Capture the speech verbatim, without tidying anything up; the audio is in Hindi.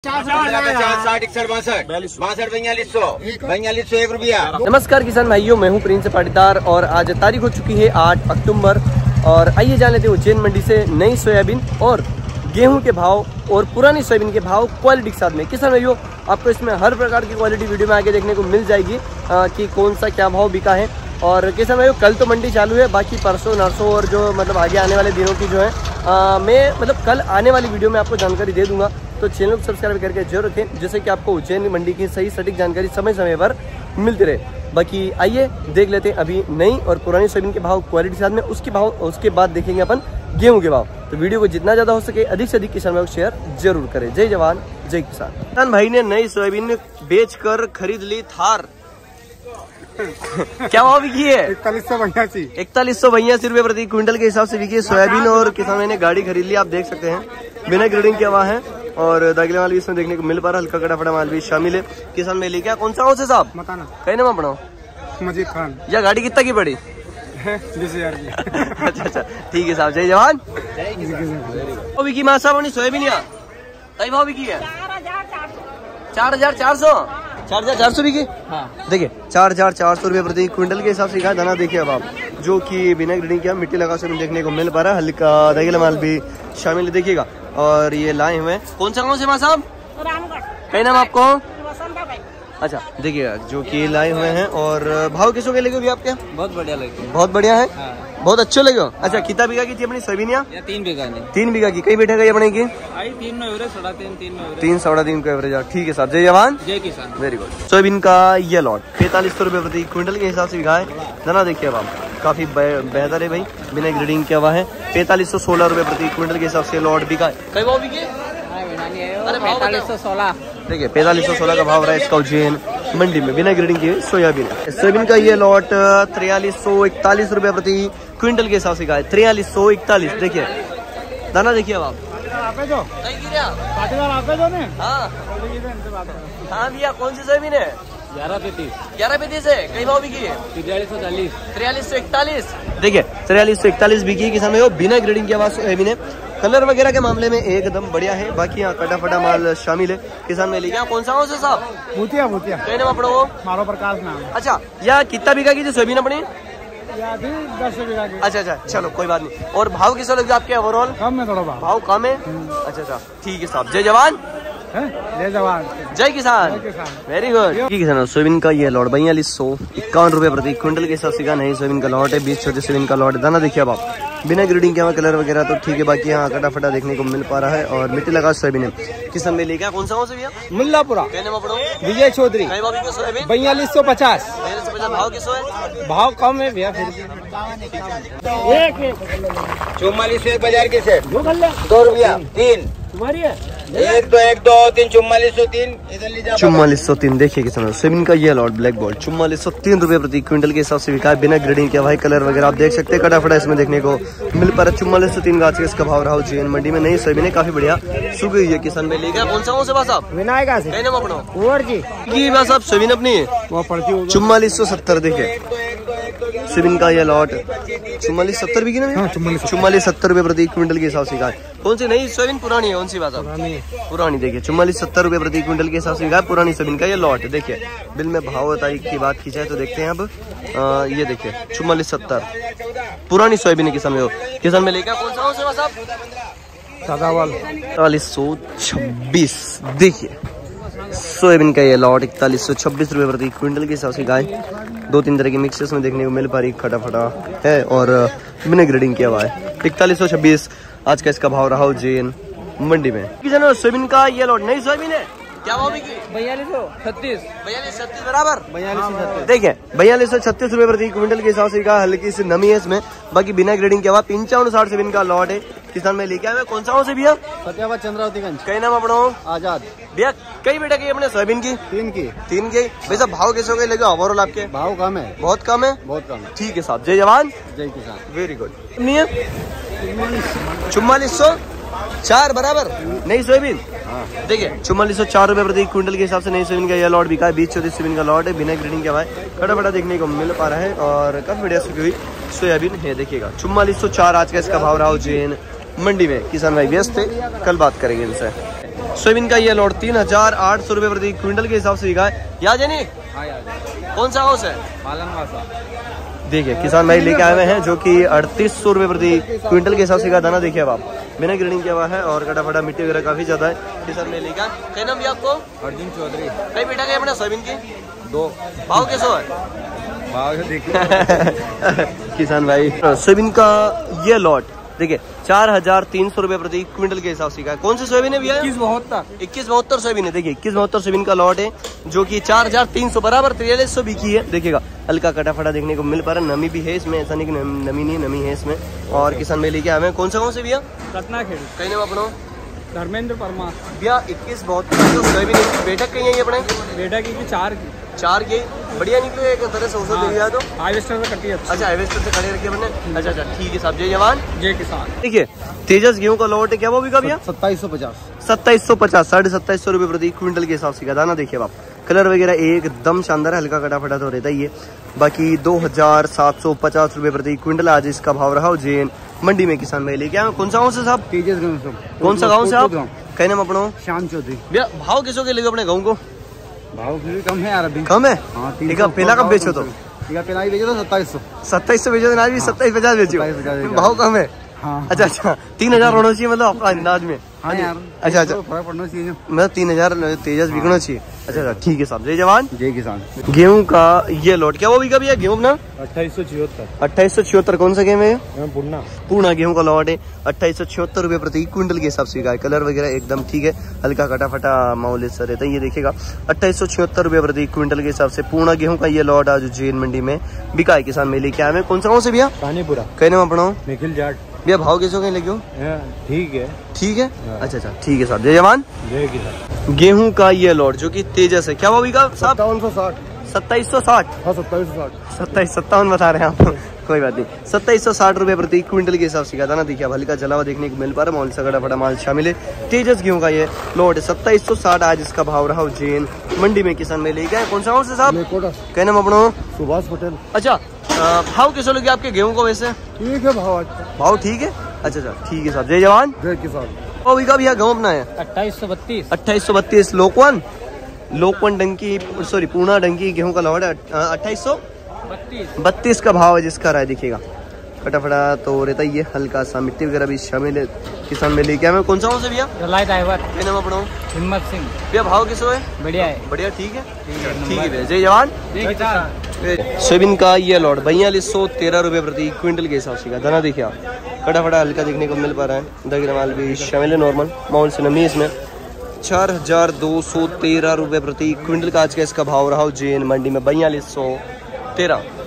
नमस्कार किसान भाइयों, मैं हूं प्रिंस पाटीदार और आज तारीख हो चुकी है आठ अक्टूबर। और आइए जान लेते हैं उज्जैन मंडी से नई सोयाबीन और गेहूं के भाव और पुरानी सोयाबीन के भाव क्वालिटी के साथ में। किसान भाइयों, आपको इसमें हर प्रकार की क्वालिटी वीडियो में आगे देखने को मिल जाएगी आ, कि कौन सा क्या भाव बिका है। और किसान भाइयों, कल तो मंडी चालू है, बाकी परसों नरसों और जो मतलब आगे आने वाले दिनों की जो है आ, मैं मतलब कल आने वाली वीडियो में आपको जानकारी दे दूंगा। तो चैनल को सब्सक्राइब करके जरूर रखें, जिससे कि आपको उज्जैन मंडी की सही सटीक जानकारी समय समय पर मिलती रहे। बाकी आइए देख लेते हैं अभी नई और पुरानी सोयाबीन के भाव क्वालिटी के साथ में, उसके भाव उसके बाद देखेंगे अपन गेहूं के भाव। तो वीडियो को जितना ज्यादा हो सके अधिक से अधिक किसान भाई को शेयर जरूर करें। जय जवान जय किसान। किसान भाई ने नई सोयाबीन बेच कर खरीद ली थार। क्या भाव बिकी है? इकतालीस सौ बयासी इकतालीस सौ बयासी रुपए प्रति क्विंटल के हिसाब से बिकी है सोयाबीन। और किसान भाई ने गाड़ी खरीद ली, आप देख सकते हैं बिना ग्रेडिंग किया हुआ है। और दाखिले माल भी इसमें देखने को मिल पा रहा है, हल्का कटाफटा माल भी शामिल है। किसान मेले क्या कौन सा से साहब मताना कहीं ना पढ़ो मजीद खान। या गाड़ी कितना की पड़ी? बीस हजार की। अच्छा अच्छा, ठीक है साहब। जय जवान बिकी माँ साहब अपनी सोयाबीन या कई भाव बिकी है? चार हजार चार सौ चार हजार चार सौ बिकी। हाँ। देखिए चार हजार चार सौ रुपए प्रति क्विंटल के हिसाब से कहा दाना। देखिए अब आप जो कि बिना ग्रेडिंग किया मिट्टी लगा से देखने को मिल पा रहा है, हल्का दाखिला माल भी शामिल है, देखिएगा। और ये लाए हुए कौन सा गाँव से माँ साहब? कई नाम आपको? अच्छा, देखिएगा जो कि लाए हुए हैं। और भाव किसों के लगे भी आपके? बहुत बढ़िया लगे, बहुत बढ़िया है। हाँ। बहुत अच्छे लगे। अच्छा, कितना बीघा की थी अपनी सोयाबीन? या तीन बीघा नहीं तीन बीघा की। कई बैठे गई अपने की? तीन में एवरेज साढ़ा तीन तीन में तीन साढ़ा तीन का एवरेज। ठीक है साहब। जय जवान जय किसान। Very good. सोयाबीन का ये लॉट पैंतालीस सौ रुपए प्रति क्विंटल के हिसाब से बिका है। दाना देखिए अब आप काफी बेहतर है भाई, बिना ग्रेडिंग किया हुआ है। पैंतालीस सौ सोलह रुपए प्रति क्विंटल के हिसाब से लॉट बिका है। कई भाव बिके? पैंतालीस सौ सोलह। देखिए पैंतालीस सौ सोलह का भाव रहा है इसका उज्जैन मंडी में बिना ग्रेडिंग की सोयाबीन। सोयाबीन का ये लॉट तिरयालीस सौ इकतालीस रुपए प्रति क्विंटल के हिसाब से का है। तिरयालीस सौ इकतालीस। देखिए दाना देखिए अब आप। हाँ भैया, कौन सी सोयाबीन है? ग्यारह पैंतीस ग्यारह पैंतीस है। कई भाव बिकी है? तिरयालीस सौ चालीस तिरयालीस सौ इकतालीस। देखिए तिरयालीस सौ इकतालीस बिकी है किसान में, बिना ग्रेडिंग की आवाज सोयाबीन है। कलर वगैरह के मामले में एकदम बढ़िया है। बाकी यहाँ कटाफटा माल शामिल है। किसान में लिया कौन सा से साहब? भूतिया भूतिया। कहीं नाम पड़ो? मारो प्रकाश नाम। अच्छा, या कितना बीघा की थी सोयाबीन अपनी? दस बीघा की। अच्छा अच्छा, चलो कोई बात नहीं। और भाव किस लगे आपके ओवरऑल? कम है थोड़ा भाव कम है। अच्छा अच्छा, ठीक है साहब। जय जवान जय जवान जय किसान। Very good. ठीक है किसान, सोयाबीन का ये लॉट बयालीस सौ इक्यावन रुपए प्रति क्विंटल के हिसाब से का नहीं सोयाबीन का लॉट है। बीस छोटे सोयाबीन का लॉट है। दाना देखिए अब आप बिना ग्रेडिंग के कलर वगैरह तो ठीक है। बाकी यहाँ कटाफटा देखने को मिल पा रहा है और मिट्टी लगा सोयाबीन है। किसान में लेगा कौन सा हो भैया? मुल्लापुरा। विजय चौधरी। बयालीस सौ पचास। भाव किसो है? भाव कम है भैया, फिर चौवालीस सौ बाजार के से दो रुपया तीन तुम्हारी है। एक दो एक दो तीन चौवालीस सौ तीन चौवालीस सौ तीन। देखिए किसान सोयाबीन का ये लॉट ब्लैक बॉल चौवालीस सौ तीन रुपए प्रति क्विंटल के हिसाब से बिका है बिना ग्रेडिंग किया भाई। कलर वगैरह आप देख सकते हैं, कटाफटा इसमें देखने को मिल पा रहा है। चौवालीस सौ तीन का आज इसका भाव रहा उज्जैन मंडी में। नई सोयाबीन है, काफी बढ़िया सुख गई है। किसान में लेगा कौन सा से बात आप? विनायक साहब सोयाबीन अपनी चौवालीस सौ सत्तर। देखिए सोयाबीन का ये लॉट चौवालीस सत्तर भी की ना? चौवालीस सत्तर रुपए प्रति क्विंटल के हिसाब से का है। कौन सी नई सोयाबीन पुरानी है? कौन सी बात है? पुरानी। देखिए चौवालीस सत्तर रुपए प्रति क्विंटल के हिसाब से का पुरानी सोयाबीन का ये लॉट है। देखिए बिल में भाव तारीख की बात की जाए तो देखते हैं अब। आ, ये देखिए चौवालीस सत्तर पुरानी सोयाबीन है किसान में। किसान में लेकर कौन सा साहब? इकतालीस सौ छब्बीस। देखिए सोयाबीन का ये लॉट इकतालीस सौ छब्बीस रुपए प्रति क्विंटल के हिसाब से गाय। दो तीन तरह की मिक्सेस में देखने को मिल पा रही, फटाफटा है और बिना ग्रेडिंग किया हुआ है। इकतालीस सौ छब्बीस आज का इसका भाव रहा उज्जैन मंडी में। किसान सोयाबीन का ये लॉट नई सोयाबीन है, क्या भाव बिकी? बयालीस सौ छत्तीस बयालीस छत्तीस बराबर बयालीस। देखिए बयालीस सौ छत्तीस रुपए प्रति क्विंटल के हिसाब से का हल्की सी नमी है इसमें। बाकी बिना ग्रेडिंग किया हुआ पंचावन साठ सोयाबीन का लॉट है। किसान में लेके आए कौन सा से भैया? सत्याबाद चंद्रावतीगंज। कई नाम अपना? आजाद। भैया कई बेटा की अपने सोयाबीन की? तीन की तीन की। वैसा भाव कैसे हो लगे ओवरऑल आपके? भाव कम है, बहुत कम है, बहुत कम है। ठीक है साहब। जय जवान जय किसान। Very good. चुम्बालीस सौ चार बराबर नई सोयाबीन। देखिए चुम्बालीस सौ चार रुपए प्रति क्विंटल के हिसाब से नई सोयाबीन का यह लॉट बिका है। बीस चौतीस सोयाबीन का लॉट है, बिना ग्रेडिंग के भाई फटाफटा देखने को मिल पा रहा है और काफी बढ़िया सूखी हुई सोयाबीन है। देखिएगा चुम्बालीस सौ चार आज का इसका भाव रहा उज्जैन मंडी में। किसान भाई व्यस्त थे, कल बात करेंगे इनसे। सोयाबीन का ये लॉट तीन हजार आठ सौ रुपए प्रति क्विंटल के हिसाब से बिका है। यहाँ जानी कौन सा हाउस है? देखिए किसान भाई लेके आए हुए हैं जो कि अड़तीस सौ रुपए प्रति क्विंटल के हिसाब से का दाना। देखिए अब आप बिना ग्रेडिंग किया हुआ है और कटा फटा मिट्टी वगैरह काफी ज्यादा है। किसान में लेगा क्या नाम भी आपको? अर्जुन चौधरी। कई बेटा गए अपना सोयाबीन की दो भाव कैसा है? भाव देखिए किसान भाई सोयाबीन का ये लॉट देखिए चार हजार तीन सौ रुपए प्रति क्विंटल के हिसाब से का। कौन सी सोयाबीन है भैया? इक्कीस बहत्तर इक्कीस बहत्तर सोयाबीन है। देखिए इक्कीस बहत्तर सोयाबीन का लॉट है जो कि चार हजार तीन सौ बराबर तिरयालीस सौ बिकी है। देखिएगा हल्का कटा फटा देखने को मिल पा रहा है। नमी भी है इसमें, ऐसा नहीं कि नमी नहीं, नमी है इसमें। और किसान में लेके आए हैं कौन सा कौन से भैया? रत्ना खेड़ी। कहीं नाम अपना? धर्मेंद्र परमार। भैया इक्कीस बहत्तर सोयाबीन बैठक कहीं है अपने? बेटा की चार की चार की बढ़िया निकले एक तरह से औसत दे दिया तो हार्वेस्टर से कटी है। अच्छा हार्वेस्टर से खड़े रखे अपने। अच्छा अच्छा ठीक है साहब। जय जवान जय किसान। देखिए तेजस गेहूं का लॉट है क्या वो भी का भैया? सत्ताईस सौ पचास सत्ताईस सौ पचास साढ़े सत्ताईस सौ रुपए प्रति क्विंटल के हिसाब से का दाना। देखिए आप कलर वगैरह एकदम शानदार है, हल्का कटा फटा तो रहता ही है। बाकी दो हजार सात सौ पचास रुपए प्रति क्विंटल आज इसका भाव रहा। उज्जैन मंडी में किसान भाई लेके आए। कौन सा गाँव से साहब? तेजस कौन सा गाँव से आप? कहीं नाम अपना? श्याम चौधरी। भैया भाव किसो के लेगे अपने गाँव को? भाव फिर भी कम है यार अभी। कम है? हाँ, पहला कब बेचो तो? पहला ही बेचो तो सत्ताईस सौ सत्ताईस सौ बेचो, आज भी सत्ताईस पचास बेचो। भाव कम है। हाँ। अच्छा अच्छा तीन हजार होना चाहिए मतलब आपका अंदाज में? हाँ यार। अच्छा अच्छा फर्क पड़ना चाहिए मतलब तीन हजार तेजस बिकना चाहिए। अच्छा अच्छा ठीक है साहब। जय जवान जय किसान। गेहूं का ये लॉट क्या वो भी कभी है गेहूं अपना? अट्ठाईस सौ छिहत्तर अट्ठाईस सौ छिहत्तर कौन सा गेहूं है? पूर्णा पूर्णा गेहूं का लॉट है। अट्ठाईस सौ छिहत्तर रुपए प्रति क्विंटल के हिसाब से का। कलर वगैरह एकदम ठीक है, हल्का कटा फटा माहौल ऐसा रहता है। ये देखिएगा अट्ठाईस सौ छिहत्तर रुपए प्रति क्विंटल के हिसाब से पूर्णा गेहूं का ये लॉट आज उज्जैन मंडी में बिका है। किसान मेले क्या है? कौन सा गाँव से भैया? पानीपुरा। कहीं नाम अपना? निखिल जाट। भैया भाव कैसे कहीं लगे? ठीक है ठीक है। अच्छा अच्छा ठीक है साहब। जय जवान जय किसान। गेहूं का ये लॉट जो कि तेजस है क्या वो भी का साहब? सत्तावन सौ साठ सत्ताईस सौ साठ हाँ सत्ताईस सौ साठ सत्ताईस सत्तावन बता रहे हैं आप कोई बात नहीं। सत्ताईस सौ साठ रुपए प्रति क्विंटल के हिसाब से का दाना। देखिए हल्का जला हुआ देखने को मिल पा रहा है। माल से फटा माल शामिल है। तेजस गेहूं का ये लॉट है सत्ताईस सौ साठ आज इसका भाव रहा। उज्जैन मंडी में किसान में लेके आए। कौन सा से साहब? क्या नाम अपना? सुभाष पटेल। अच्छा भाव कैसे लगे आपके गेहूं को? वैसे ठीक है भाव अच्छा। भाव ठीक है। अच्छा अच्छा ठीक है साहब। जय जवान जय किसान। वो भी का भैया गेहूं अपना है? अट्ठाईस सौ बत्तीस अट्ठाईस सौ बत्तीस लोकवन लोकवन डंकी सॉरी पूर्णा डंकी गेहूं का लॉट है अट्ठाईस सौ बत्तीस का भाव है जिसका रहा है। देखिएगा फटाफटा तो रहता ही है, हल्का सा मिट्टी वगैरह भी शामिल है। किसान में लेके आए। कौन सा से भैया? ड्राइवर। क्या नाम अपना? हिम्मत सिंह। भैया भाव किसो है? बढ़िया है। बढ़िया ठीक है ठीक है। जय जवान जय किसान। सोयाबीन का ये लॉट बयालीस सौ तेरह रुपए प्रति क्विंटल के हिसाब से का दाना। देखिए आप कटा फटा हल्का देखने को मिल पा रहा है। दगरा माल भी शामिल है, नॉर्मल माहौल से नमी इसमें। चार हजार दो सौ तेरह रुपए प्रति क्विंटल का आज का इसका भाव रहा उज्जैन मंडी में बयालीस सौ तेरह।